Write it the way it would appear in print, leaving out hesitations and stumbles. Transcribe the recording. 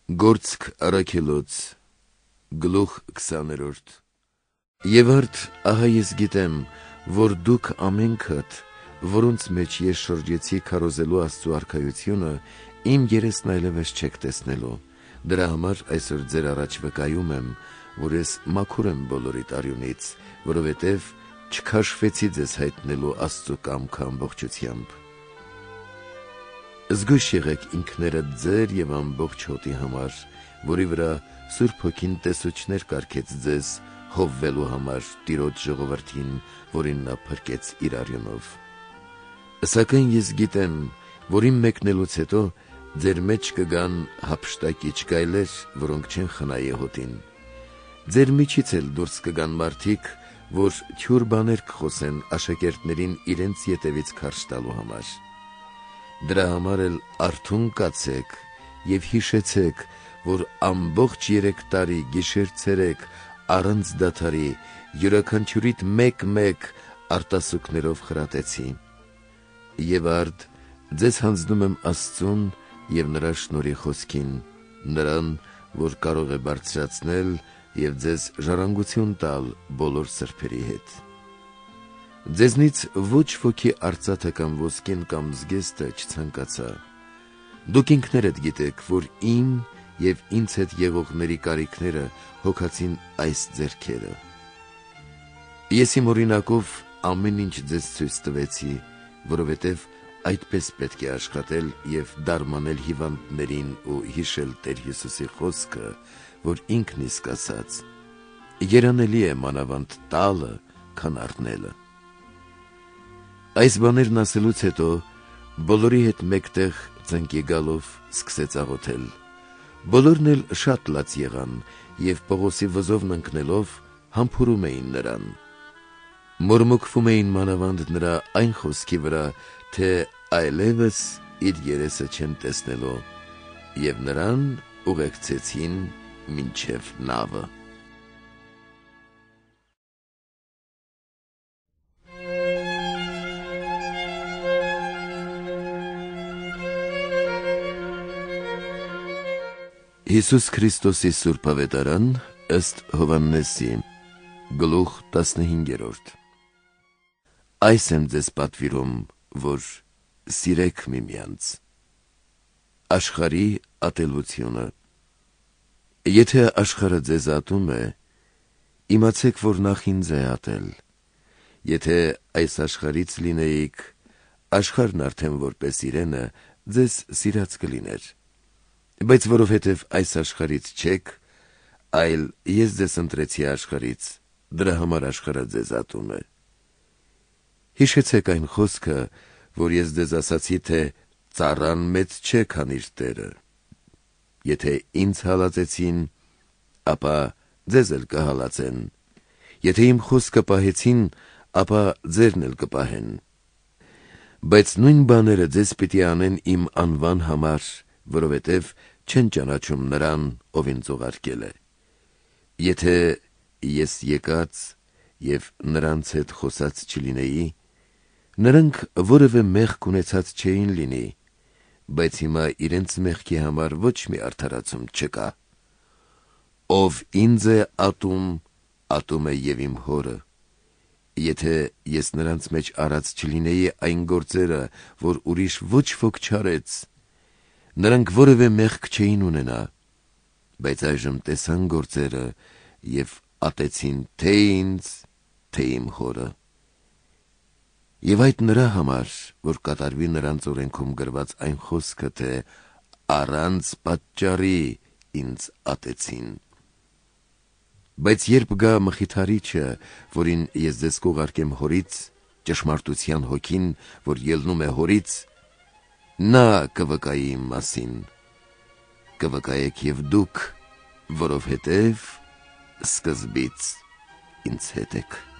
Գործք առաքելոց, գլուխ 20-րդ Եվ արդ ահա ես գիտեմ, որ դուք ամենքդ, որոնց մեջ ես շրջեցի քարոզելու Աստծու արքայությունը, իմ երեսն այլևս չեք տեսնելու, դրա համար այսօր ձեր առաջ վկայում եմ, որ ես մաքուր եմ բոլորիդ արյունից, որովհետև չքաշվեցի ձեզ հայտնելու Աստծու կամքը ամբողջությամբ։ Զգույշ եղեք ինքներդ ձեր և ամբողջ հոտի համար, որի վրա Սուրբ Հոգին տեսուչներ կարգեց ձեզ հովվելու համար Տիրոջ ժողովրդին, որին նա փրկեց իր արյունով։ Սակայն ես գիտեմ, որ իմ մեկնելուց հետո ձեր մեջ կգան հափշտակիչ գայլեր, որոնք չեն խնայի հոտին։ Ձեր միջից էլ դուրս կգան մարդիկ, որ թյուր բաներ կխոսեն աշակերտներին իրենց ետևից քարշ տալու համար։ Դրա համար էլ արթուն կացեք և հիշեցեք, որ ամբողջ 3 տարի գիշեր-ցերեկ առանց դադարի յուրաքանչյուրիդ մեկ արտասուքներով խրատեցի։ Եվ արդ ձեզ հանձնում եմ Աստծուն և նրա շնորհի խոսքին, նրան, որ կարող է բարձրացնել և ձեզ ժառանգություն տալ բոլոր սրբերի հետ։ Ձեզնից ոչ ոքի արծաթը կամ ոսկին կամ զգեստը չցանկացա։ Դուք ինքներդ գիտեք, որ իմ և ինձ հետ եղողների կարիքները հոգացին այս ձեռքերը։ Ես իմ օրինակով ամեն ինչ ձեզ ցույց տվեցի, որովհետև այդպես պետք է աշխատել և դարմանել հիվանդներին ու հիշել Տեր Հիսուսի խոսքը, որ ինքն իսկ ասաց. «Երանելի է մանավանդ տալը, քան առնելը»։ Այս բաներն ասելուց հետո բոլորի հետ մեկտեղ ծնկի գալով սկսեց աղոթել։ Բոլորն էլ շատ լաց եղան և Պողոսի վզովն ընկնելով համբուրում էին նրան։ Մորմոքվում էին մանավանդ նրա այն խոսքի վրա, թե այլևս իր երեսը չեն տեսնելու, և նրան ուղեկցեցին մինչև նավը։ Հիսուս Քրիստոսի Սուրբ Ավետարան ըստ Հովհաննեսի, գլուխ 15 Այս եմ ձեզ պատվիրում, որ սիրեք միմյանց։ Աշխարհի ատելությունը։ Եթե աշխարհը ձեզ ատում է, իմացեք, որ նախ ինձ է ատել։ Եթե այս աշխարհից լինեիք, աշխարհն արդեն որպես իրենը ձեզ սիրած կլիներ։ Բայց որովհետև այս աշխարհից չեք, այլ ես ձեզ ընտրեցի աշխարհից, դրա համար աշխարհը ձեզ ատում է։ Հիշեցեք այն խոսքը, որ ես ձեզ ասացի, թե ծառան մեծ չէ, քան իր տերը։ Եթե ինձ հալածեցին, ապա ձեզ էլ կհալածեն։ Եթե իմ խոսքը պահեցին, ապա ձերն էլ կպահեն։ Բայց նույն բաները ձեզ պիտի անեն իմ անվան համար, որովհետև չեն ճանաչում նրան, ով ինձ ուղարկել է։ Եթե ես եկած և նրանց հետ խոսած չլինեի, նրանք որևէ մեղք ունեցած չէին լինի, բայց հիմա իրենց մեղքի համար ոչ մի արդարացում չկա։ Ով ինձ է ատում, ատում է և իմ Հորը։ Եթե ես նրանց մեջ արած չլինեի այն գործերը, որ ուրիշ ոչ ոք չարեց, նրանք որևէ մեղք չէին ունենա, բայց այժմ տեսան գործերը և ատեցին թե ինձ, թե իմ Հորը։ Եվ այդ նրա համար, որ կատարվի նրանց օրենքում գրված այն խոսքը, թե առանց պատճառի ինձ ատեցին։ Բայց երբ գա Մխիթարիչը, որին ես ձեզ կուղարկեմ Հորից, ճշմարտության Հոգին, որ ելնում է Հորից, նա կվկայի իմ մասին։ Կվկայեք և դուք, որովհետև սկզբից ինձ հետ եք։